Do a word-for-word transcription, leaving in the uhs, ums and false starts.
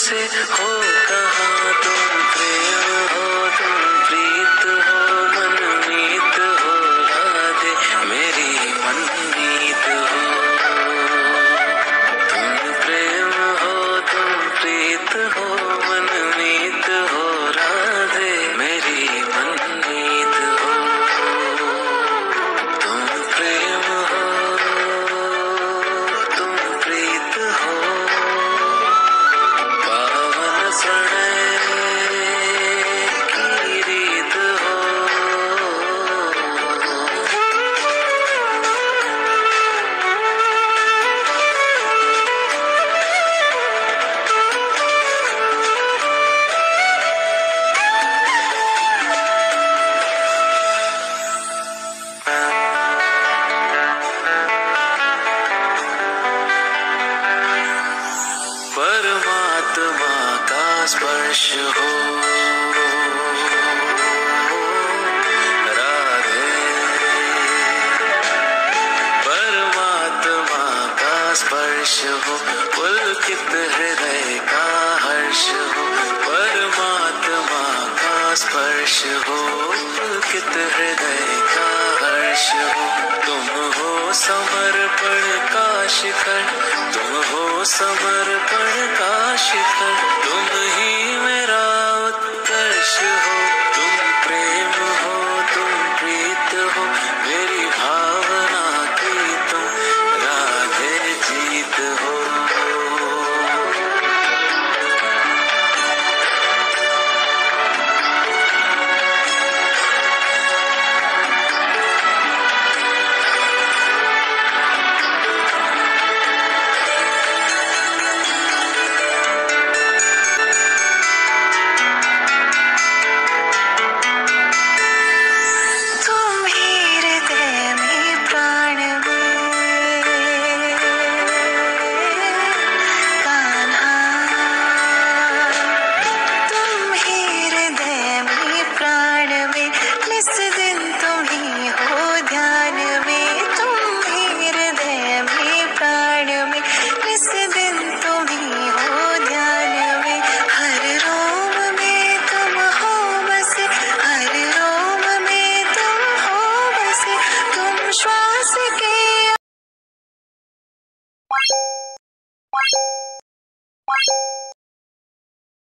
तुमसे हो कहाँ तुम प्रेम हो, तुम प्रीत हो, मनमीत हो, राधे मेरी मनमीत हो। तुम प्रेम हो, तुम प्रीत हो, मनमीत हो, राधे मेरी मनमीत हो। तुम प्रेम हो, तुम प्रीत हो, पावन प्रणय की रीत हो। परमात्मा का स्पर्श हो, राधे परमात्मा का स्पर्श हो, पुलकित हृदय का हर्ष हो। परमात्मा का स्पर्श हो, पुलकित हृदय का हर्ष हो। तुम हो समर्पण का शिखर, तुम हो समर्पण का शिखर, तुम ही मेरा उत्कर्ष हो। तुम प्रेम हो, तुम प्रीत हो, मेरी भावना की तुम राधे जीत हो। श्वास के